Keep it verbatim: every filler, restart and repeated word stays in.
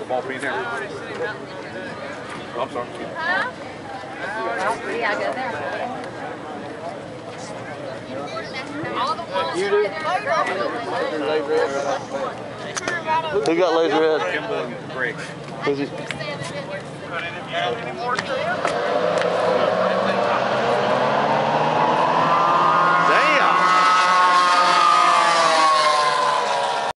the ball being there. Oh, I'm sorry. Huh? Yeah, go there. You do? Who got laser red? Kimball and Greg. Who's he?